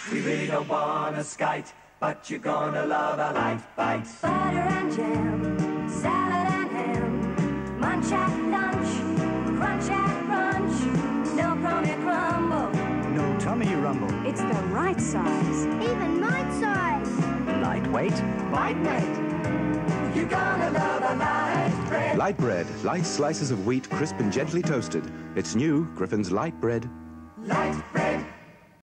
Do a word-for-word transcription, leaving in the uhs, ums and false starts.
We really don't want a skite, but you're gonna love a light bite. Butter and jam, salad and ham, munch at lunch, crunch at brunch, no crummy crumble, no tummy rumble. It's the right size. Even my size. Lightweight. Lightbread. You're gonna love a light bread. Lightbread, light slices of wheat, crisp and gently toasted. It's new, Griffin's Lightbread. Light bread.